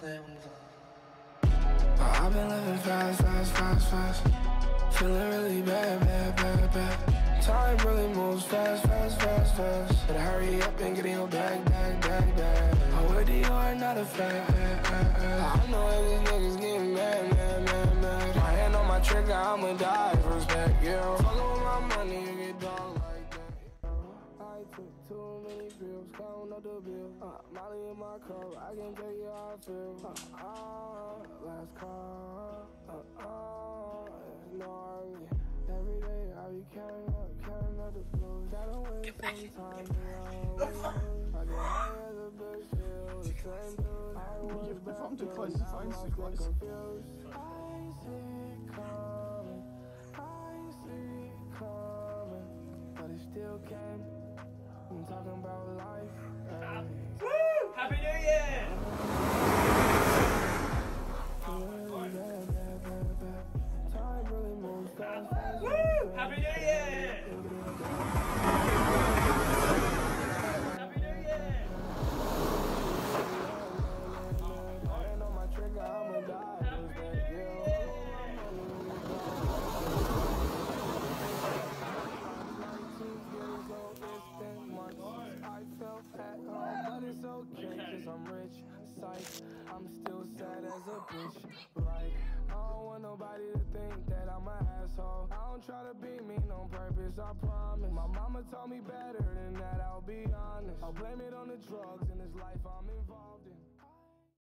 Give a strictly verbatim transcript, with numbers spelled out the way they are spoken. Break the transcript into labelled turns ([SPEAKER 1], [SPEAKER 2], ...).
[SPEAKER 1] play it when it's on.
[SPEAKER 2] I've been living fast, fast, fast, fast. Feeling really bad, bad, bad, bad. Time really moves fast, fast, fast, fast. Better hurry up and get in your bag, bag, bag, bag. I'm with you, are not a fan. I know that these niggas getting mad, mad, mad, mad. My hand on my trigger, I'ma die for respect, yeah. Fuckin' with my money, you get dog like that. I took too many pills, counting up the bill. Uh, Molly in my cup, I can tell you how I feel. Uh, uh, last call, uh, uh, there's no hurry. Every day I be counting up, counting up the blues. I don't wait sometimes, I get high as a bitch, still the same dude. I was back
[SPEAKER 3] I'm too close,
[SPEAKER 2] now
[SPEAKER 3] I'm
[SPEAKER 2] I'm
[SPEAKER 3] too close.
[SPEAKER 2] confused. I see it coming, I see it coming, but it still came. I'm talking about life. Hey.
[SPEAKER 4] Woo! Happy New Year!
[SPEAKER 2] Time really moves fast, fast,
[SPEAKER 4] Woo! Happy New Year! Happy New Year!
[SPEAKER 2] hand on my trigger, I'ma die. I felt at home, but it's okay, cause I'm rich. Psych, I'm still sad as a bitch. Right, I don't want nobody to think that I'm an asshole. I don't try to be mean on purpose, I promise. My mama told me better than that, I'll be honest. I'll blame it on the drugs in this life I'm involved in.